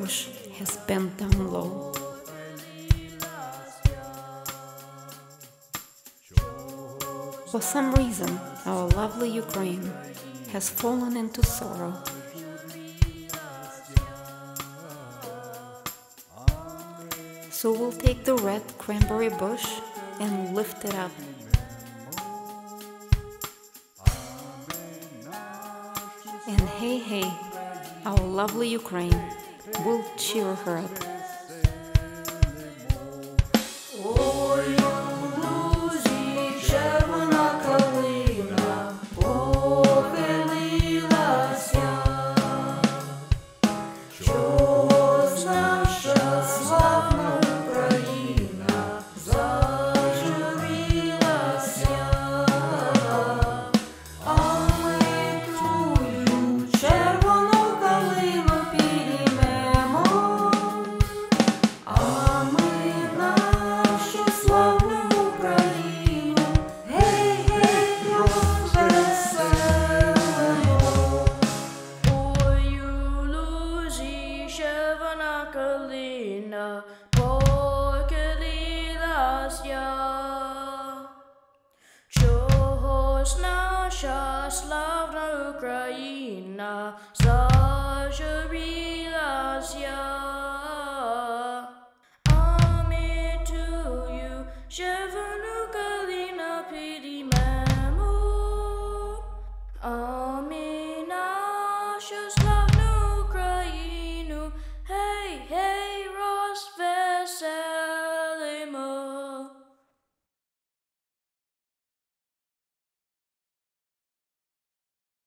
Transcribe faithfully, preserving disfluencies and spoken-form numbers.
bush has bent down low. For some reason, our lovely Ukraine has fallen into sorrow. So we'll take the red cranberry bush and lift it up. And hey, hey, our lovely Ukraine will cheer her up. Ой, у лузі червона калина похилилася, чогось наша славна Україна зажурилася, а ми тую червону калину підіймемо, а ми нашу славну Україну, гей, гей, розвеселимо. Ой, у лузі червона калина похилилася, чогось наша славна Україна зажурилася.